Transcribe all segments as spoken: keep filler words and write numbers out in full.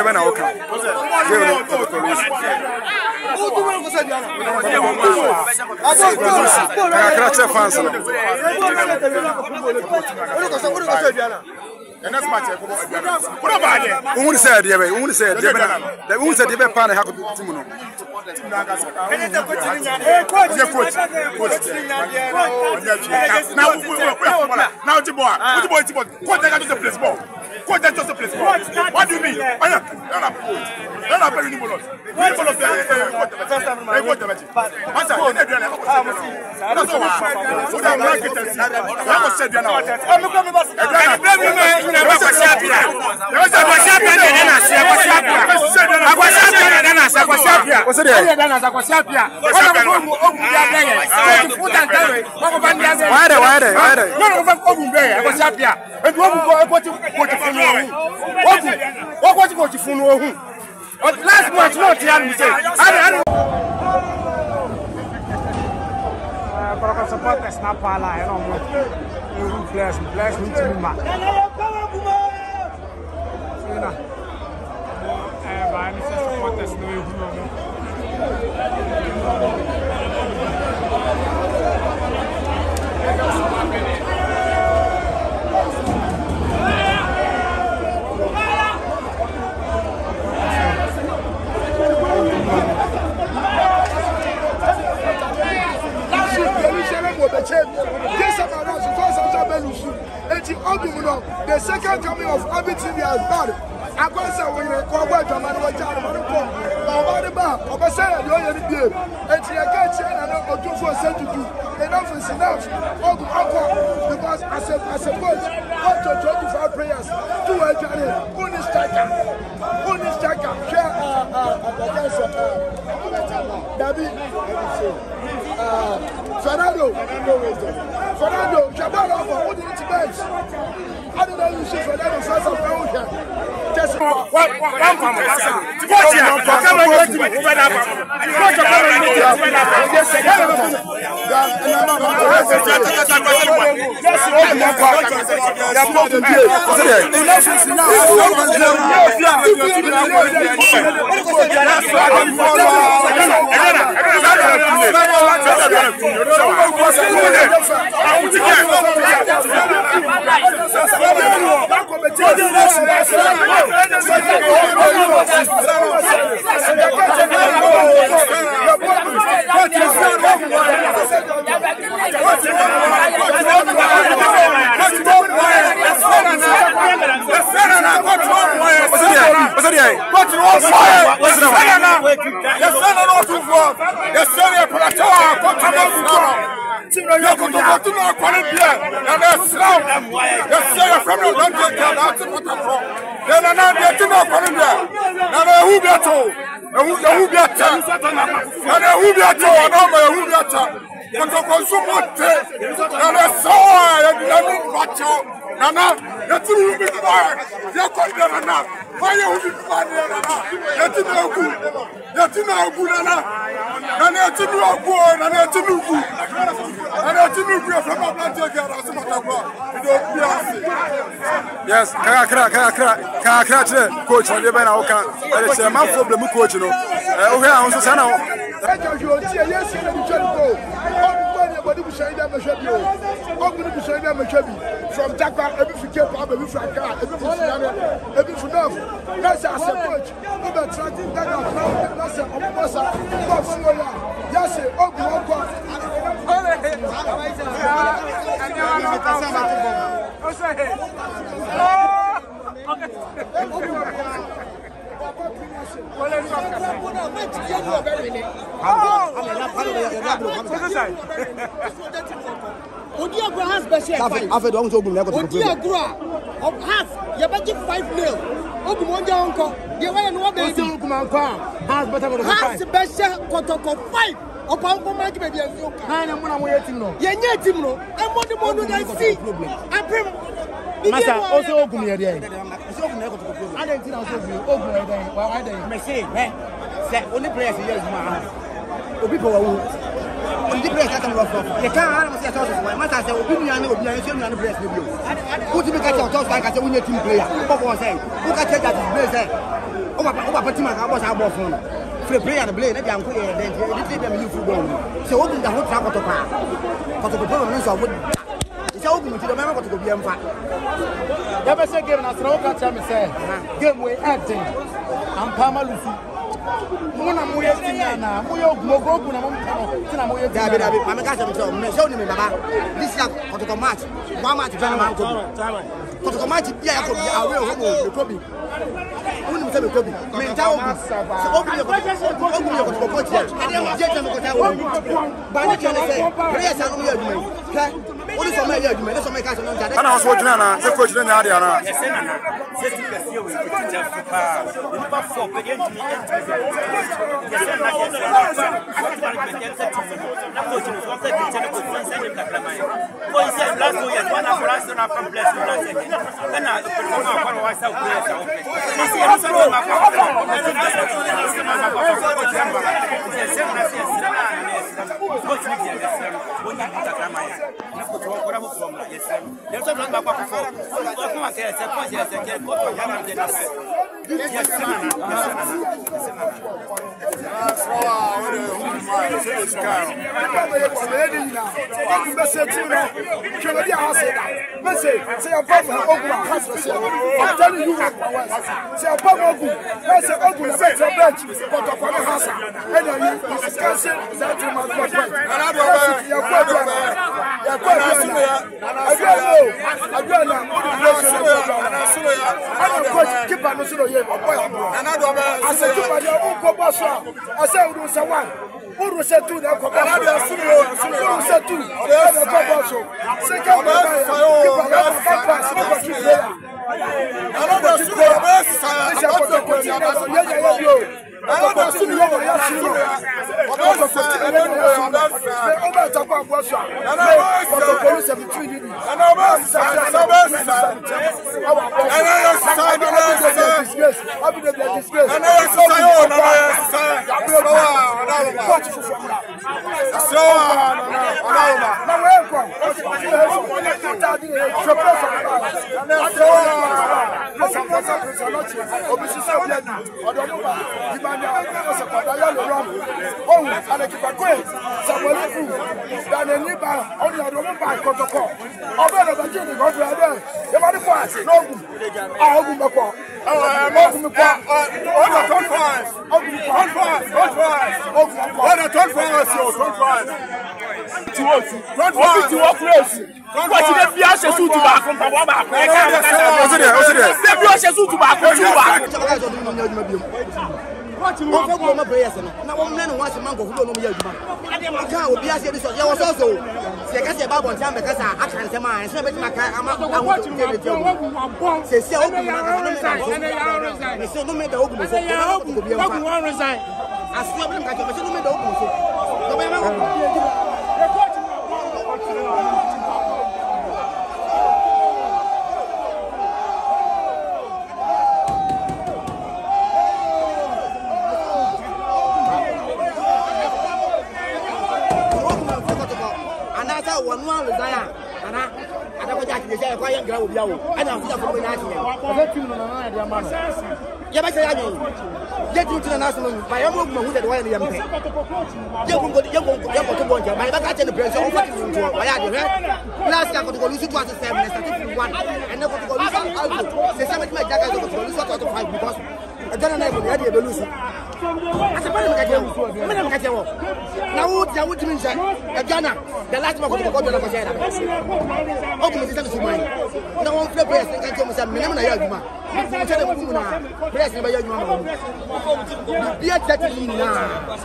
debe na oka. Kakra che fans no. And that's my check. What about it? Who said, yeah, who said, the who said, the pan have to do. Now, the boy, the boy, the boy, what they got to the place ball. What they just the place ball. What do you mean? I am not very new. We follow the first time I want to match. Master, you never done it. That's all. So that market is I was said, you know, I'm coming back. I was a champion. I was a champion. I was a champion. I was a champion. What's it? I was a champion. Why the why the why the? No, no, I was champion. And what what what you what what what you for? But last match, not the end. Para support is not pala, you know. You bless, bless me to ma. You know. Eh, but I'm just support is no you know. The second coming of Abiti has bad. I go say when you call what the man was trying to do. About the bar, I say you are the game. And you get and not do for set to do. Enough is enough. Oh, because as a as a coach, up to twenty-five prayers, two a journey, one striker, one striker. Share uh uh against uh David. Uh, Fernando, Fernando, Jabal over, who did it bench? I don't know you see Fernando first of all here. Just one, one, one, one, watch here, come on, watch me, over that. Watch your camera, you need to over that. Yes, sir. Just open your car. They are not the deal. Enough is Nana, that's who you be fired. You're quite enough. Why you be fired? That's no good. That's no good. Nana, Nana, to no good. Nana, to no good. Nana, to no good. From a plant yes, Kakra, Kakra, Kakra, coach, and you're okay. It's a man for the coach, you know. Okay, I'm so sad now. Yes, from Taka, every few kept up, every Franca, every Fusiana, every Funov. That's our support. Over tracking that out, that's a Mosa, yes, Odiagra has Bashir five. I've don't open never. Odiagra of half. You better five nil. Open one down uncle. You want to know baby. Has better than has Bashir Kotoko five. Upon one match baby and you can and when I'm waiting no. You need him no. And what the one I see. I pray. Master also open here there. It's open never to go. I don't think I'll show you. Open there. Well, I don't. Me say, eh? Say only players here is man. People are on the press that I'm off. You can't say toss my matter say obi nuan obi an say nuan press no bio. Who to be catch toss like I say we need team player. Who go say? Who can take that place there? Oba oba patima ka boss abo phone. Free player the blade na dia nko ye den dey dey dem you football. So ogun da ho tra kotopa. Kotopa problem so ogun. Say ogun ti do me kotopa bi emfa. Ya be say game na sra o ka tell me say game we acting. Am Pama Lucy. Muna mo ye tinana, mo ye ogun ogun na mo mpa. Tina mo ye tinana. Dabi dabi, mama ka say me say me show ni me baba. This year kotopa match. One match very man ko. Kotopa match bia ko bia away ho mo ko bi. Unu mse me ko bi. Me nta ogun. So ogun ye ko ogun ye ko ko tie. Je je me ko ta ogun. Ba ni kele say, players are no ye aduma. Ka What is my idea? What is my idea? And I was watching Anna, the coach in the area. Yes, Anna. Just to see you with the teacher for power. You never fall, but you need to yes, Anna. That coach was also the teacher of one side of the Clamay. For he said, last year, one of us are from blessed with us again. And I perform one of us out there. He said, I'm from my Coach Nick, when you put a Clamay. Yes, sir. There's a man back before. Come on, yes, yes, yes, yes, yes, I don't know. I don't know. I don't coach keep on the year. I said to my own boss. I said, who was one? Who was said to the Who was said to the boss? Second, I don't know. I don't know. See you over here. See you. I don't know. I don't talk about what's up. I know the police have between you. I know what's up. I know what's up. I know what's up. I know what's up. I know what's up. I know what's up. I know what's up. So, now where from? Oh, and I keep a great someone who than a new bar on the other by protocol. I'll bet a Virginia go to there. The money pass, no good. I'll open the call. I'm open the call. On the top five. Open the top five. Top five. On the top five. Top five. To us. Top five. To us. What did the Biasha suit to back from Pawaba? What's it? What's it? The Biasha suit to back from Pawaba. What you want from my players? Now, one man wants a man who don't know I can't be as you was also. Say, I say about one time because I can't say mine. So, my car, I'm watching it. Say, so, and they say, no matter who will resign. I still don't catch up. No matter who. One one resign, and I don't want to say quiet girl with you. And I'm still going out here. Yeah, but I get you to the national by a movement with the way the M P. You won't go to go to my back in the press. Why are you here? Last year, I got to go to the seven and one, and never to go to the seven. My jacket to go to five because I don't know if you lose. I said, I'm going to go. Now, what I would mean, Ghana, the last one to go to the Shana. Open the system to mine. No one play press and can tell me some minimum. I'm going to go press by your mom. Be a tatty now.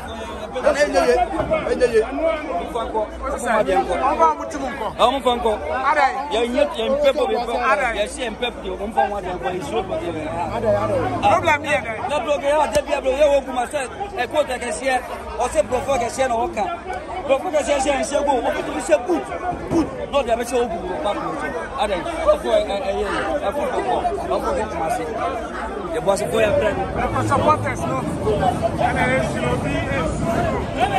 I'm from Congo. You're in people before. I see him pep you from one for his show. Problem here. No problem. There be a blow. You must say a quote I can share or say provoke a share or can. Provoke a share and say, go. You say good. Good. Not the show. I don't know. For a year. I forgot to say. It was a boy. I support us. No. And I should be.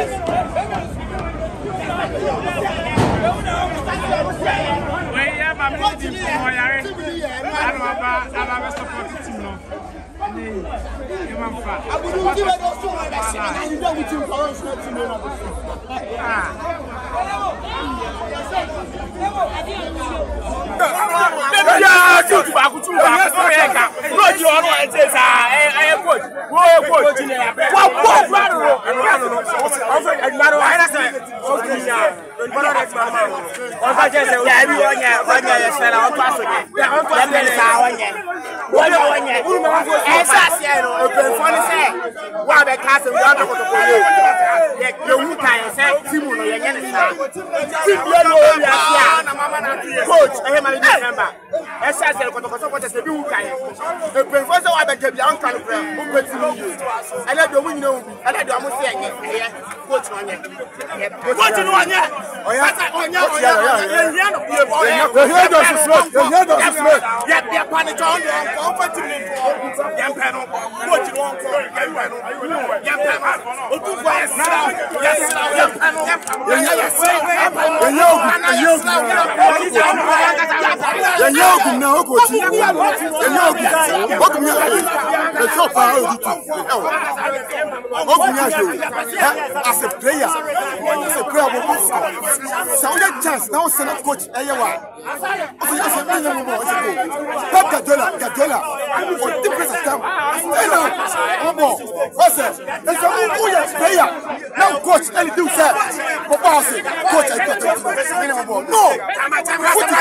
Well, yeah, my team, I don't know about our support team. Abudu ti we do so wa be se na you do with him for one straight to no. Ah. Yeah, two back, two back. Coach, you are not a coach. I am coach. Whoa, coach. What? What? What? I'm afraid I'm not. I understand. Okay. What are the man? What are the? Yeah, everyone here. One year, yes, sir. I'm passing. Yeah, I'm passing. One year. One year. One year. Exactly. Open phone say. What the class and what the phone? Yeah, you who can say Timu no yen say. Timu no yen. Coach, I am a member. Exactly. What the what the who can. Open phone say what the be an kan pra. Who pay Timu you. I let the win know. I let the am say yen. Coach one year. Coach no one year. Oh yeah. Oh yeah. Oh yeah. Yeah, no. The head of the slope. The head of the slope. Yeah, yeah, panic on the comfortably. Yeah, panel. Coach no one for. Yeah, panel. Open fire now. Yes, yeah, panel. Yeah, yes. The yoga, the yoga. The yoga now, coach. The yoga. Welcome here. The top power. Welcome here. As a player, as a player, so that chance now send a coach Ayawa. As a minimum more. Pep Gadola, Gadola, for different time. Stand up, one more. What's that? There's a good player. Now coach, any do that. For boss, coach, I got to minimum more. No, coach,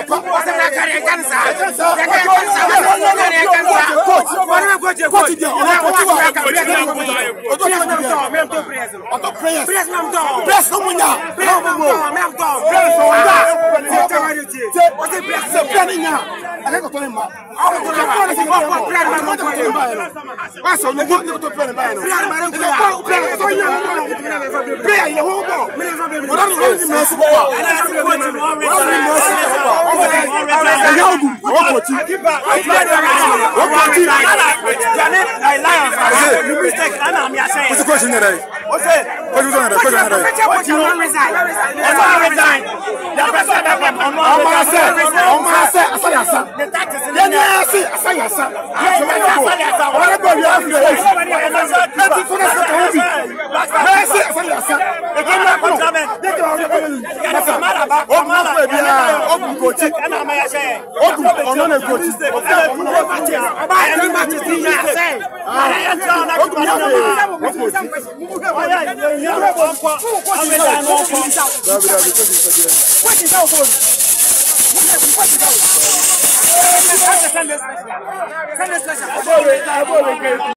what's the question today? What's it? What you doing? What you doing? Resign. Resign. The president of the Omar said, Omar said, Asayasa. The taxes in the Nasi, Asayasa. Whatever you have to do, let it finish the movie. Mercy, Asayasa. The government, they can only be Omar, Open coach, and I'm a say, Open on a coach. I am not to see you say. I am not to see you. What is